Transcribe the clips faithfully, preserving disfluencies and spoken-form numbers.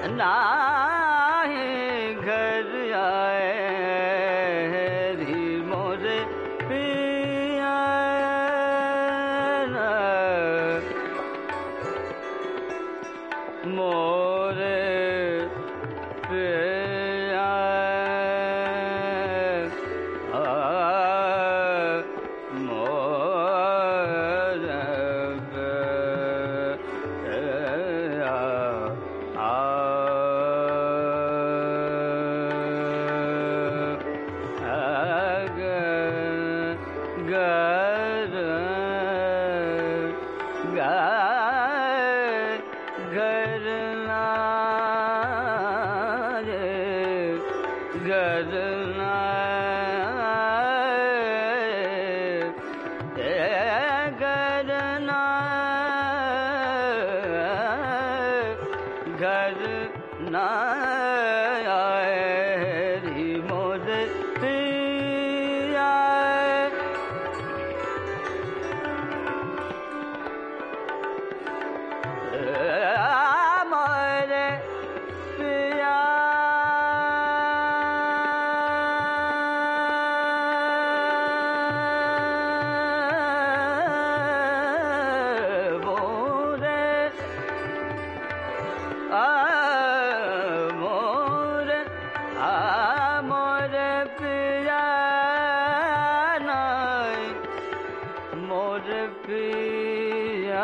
नाहि घर आए री मोरे पिया मोरे पिया घर न आए री मोरे पिया मोरे पिया पिया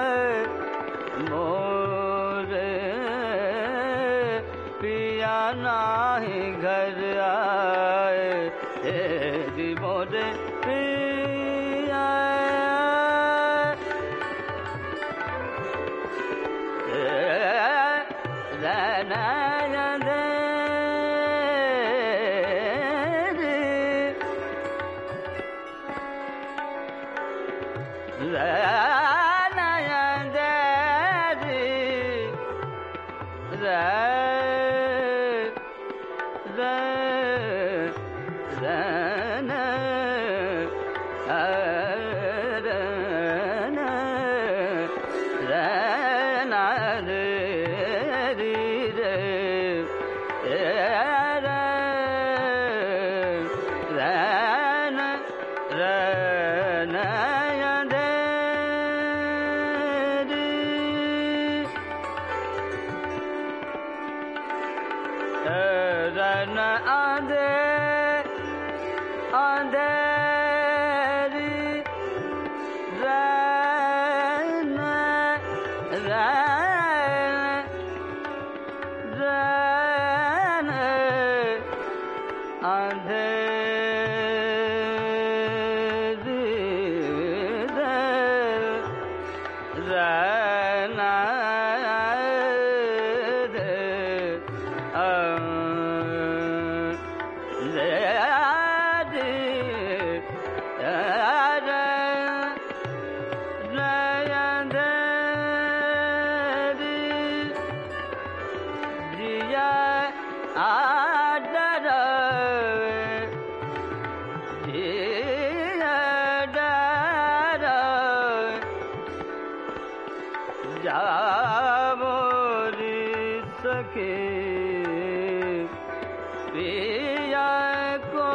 मोरे पिया नाही घर आए री मोरे पिया रहना दे रन आंधे आंधेरी रन रन रन आंधेरी रन जावोरी सके पिया को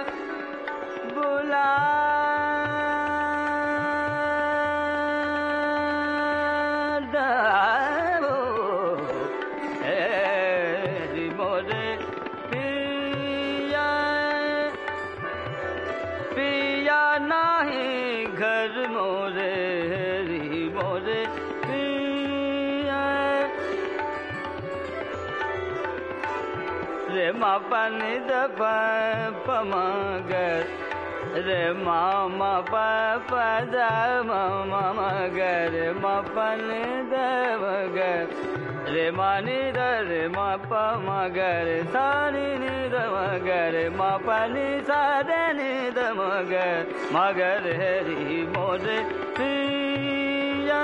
बुला दो री मोरे पिया पिया नाही घर मोरे री मोरे रे मा पा नि द प प म ग रे मा मा प प द म म म ग रे मा पा नि द म ग रे मा नि द रे मा प म ग रे सा नि नि द म ग रे मा पा नि सा द नि द म ग म ग रे री मोरे पिया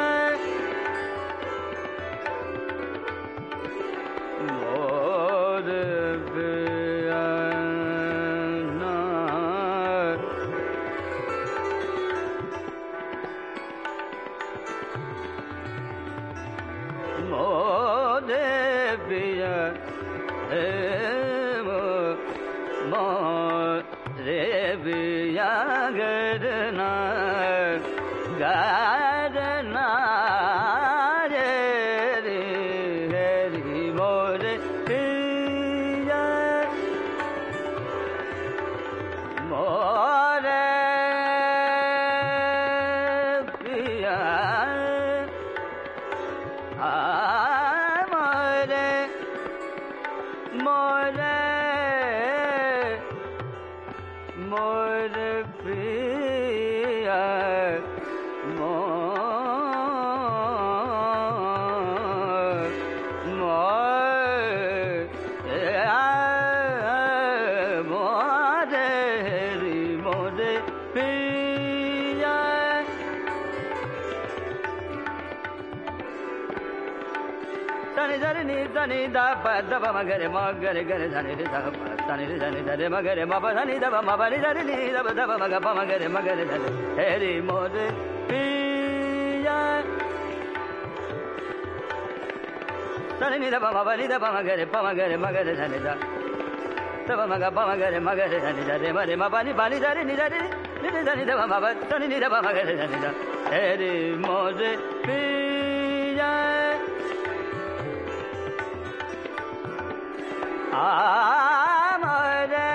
मोरे पिया मोरे पिया गरना गरना रे रे हरि मोरे पिया मोरे पिया आ मोरे मोरे मोर प्रिया मोर मोर हरि मोर प्रिया तनि धनि नि धनि द प द प म गरे म गरे गरे धनि रे ध प तनि रे धनि धरे म गरे म प धनि द प म प नि धनि नि द प द प म ग प म गरे म गरे धनि हरि मोर पिया तनि नि द प म प नि द प म गरे प म गरे म गरे धनि द द प म ग प म गरे म गरे धनि धरे म रे म प नि प नि धरि नि धरि नि धनि द प म प तनि नि द प म गरे धनि द हरि मोर पिया आ मोरे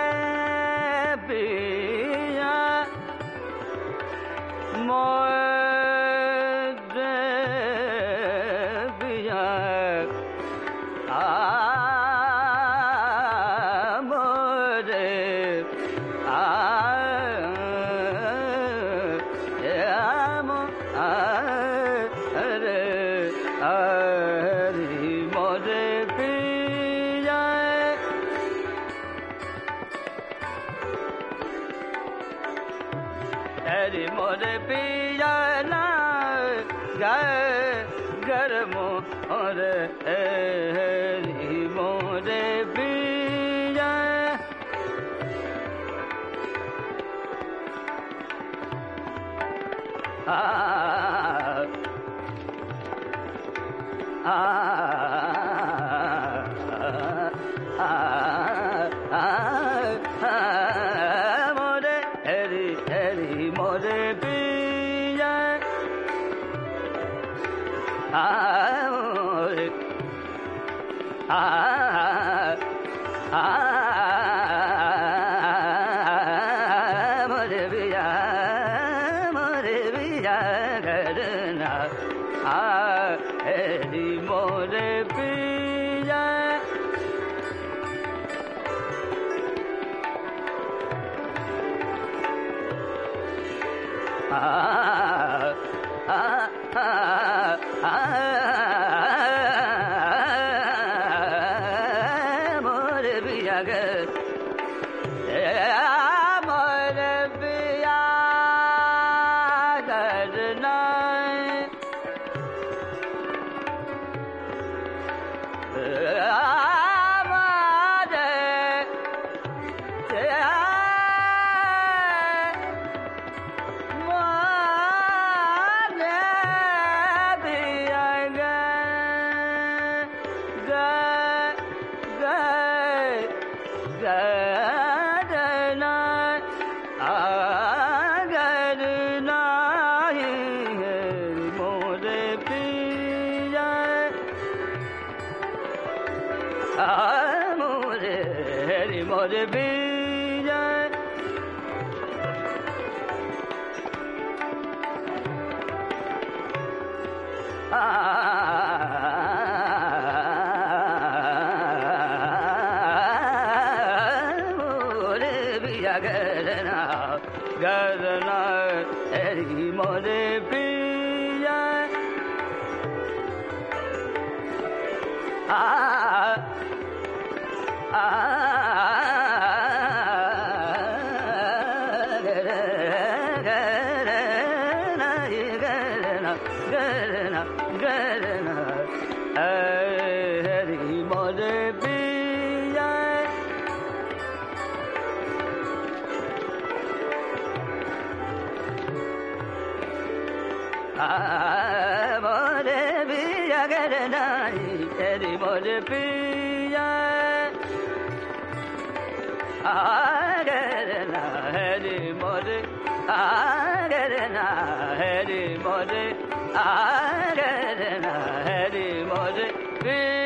पिया मोरे पिया आ मोरे आ मो आ रे हरि मोरे पिया हरि मोरे पिया ना गर मोर हरि मोरे पिया आ आ मोरे हरि हरि मोरे पिया आ मोरे आ आ मोरे पिया मोरे पिया गरना आ हरि मोरे पिया आ आ आ आ मोर पिया गर मोर पिया गरना मोरे हरि मोरे पिया आ मोरे पिया गरना गरना हरि मोरे पिया आ आ गरना गरना गरना गरना हरि मोरे पिया आ मोरे पिया अगर नाई तेरी मोरे पिया अगर ना हरि मोरे अगर ना हरि मोरे अगर ना हरि मोरे